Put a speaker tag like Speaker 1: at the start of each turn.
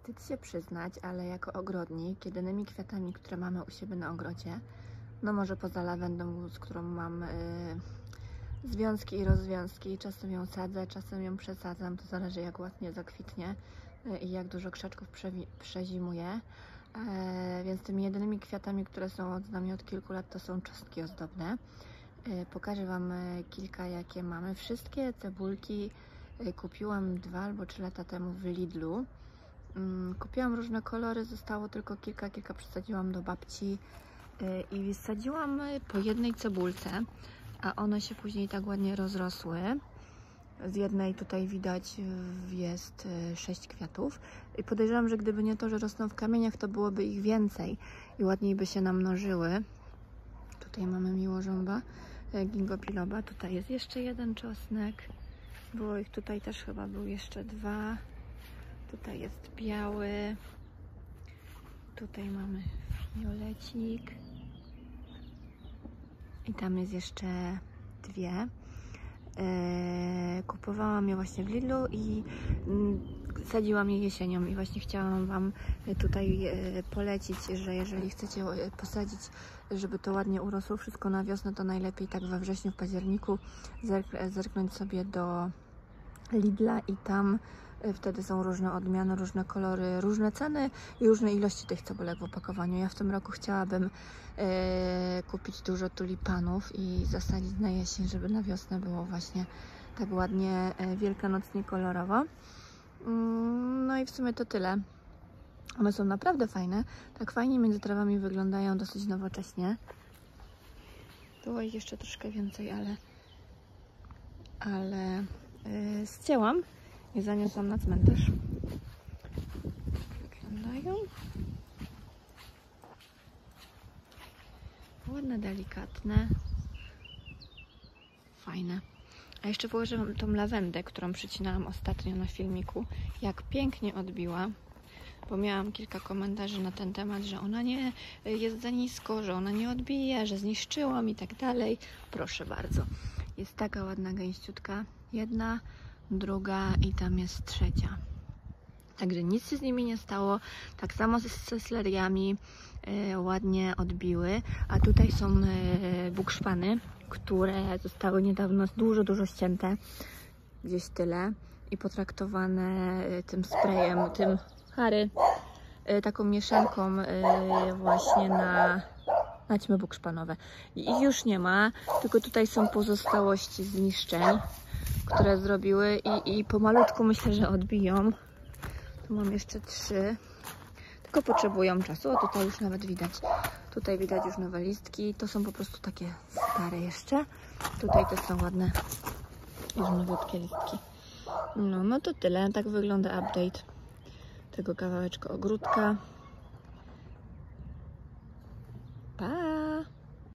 Speaker 1: wstyd się przyznać, ale jako ogrodnik jedynymi kwiatami, które mamy u siebie na ogrodzie, no może poza lawendą, z którą mam związki i rozwiązki, czasem ją sadzę, czasem ją przesadzam, to zależy jak ładnie zakwitnie i jak dużo krzaczków przezimuje. Więc tymi jedynymi kwiatami, które są z nami od kilku lat, to są czosnki ozdobne. Pokażę Wam kilka, jakie mamy. Wszystkie cebulki kupiłam 2 albo 3 lata temu w Lidlu. Kupiłam różne kolory, zostało tylko kilka przesadziłam do babci i wsadziłam po jednej cebulce, a one się później tak ładnie rozrosły. Z jednej tutaj widać jest 6 kwiatów i podejrzewam, że gdyby nie to, że rosną w kamieniach, to byłoby ich więcej i ładniej by się namnożyły. Tutaj mamy miłożąba, ginkgo biloba, tutaj jest jeszcze jeden czosnek, było ich tutaj też chyba był jeszcze 2, tutaj jest biały, tutaj mamy fiolecik i tam jest jeszcze 2. Kupowałam je właśnie w Lidlu i sadziłam je jesienią i właśnie chciałam Wam tutaj polecić, że jeżeli chcecie posadzić, żeby to ładnie urosło wszystko na wiosnę, to najlepiej tak we wrześniu, w październiku zerknąć sobie do Lidla i tam wtedy są różne odmiany, różne kolory, różne ceny i różne ilości tych cebulek w opakowaniu. Ja w tym roku chciałabym kupić dużo tulipanów i zasadzić na jesień, żeby na wiosnę było właśnie tak ładnie wielkanocnie kolorowo. No i w sumie to tyle. One są naprawdę fajne. Tak fajnie między trawami wyglądają, dosyć nowocześnie. Było ich jeszcze troszkę więcej, ale zcięłam i zaniosłam na cmentarz. Wyglądają ładne, delikatne, fajne. A jeszcze położę Wam tą lawendę, którą przycinałam ostatnio na filmiku, jak pięknie odbiła, bo miałam kilka komentarzy na ten temat, że ona nie jest za nisko, że ona nie odbija, że zniszczyłam i tak dalej. Proszę bardzo, jest taka ładna gęściutka, jedna, druga i tam jest trzecia. Także nic się z nimi nie stało. Tak samo ze sleriami ładnie odbiły. A tutaj są bukszpany, które zostały niedawno dużo ścięte. Gdzieś tyle. I potraktowane tym sprayem, tym Harry, taką mieszanką właśnie na ćmy bukszpanowe. I ich już nie ma, tylko tutaj są pozostałości zniszczeń, które zrobiły i pomalutku myślę, że odbiją. Tu mam jeszcze 3, tylko potrzebują czasu. O, tutaj już nawet widać. Tutaj widać już nowe listki. To są po prostu takie stare jeszcze. Tutaj też są ładne, już nowiutkie listki. No to tyle. Tak wygląda update tego kawałeczka ogródka.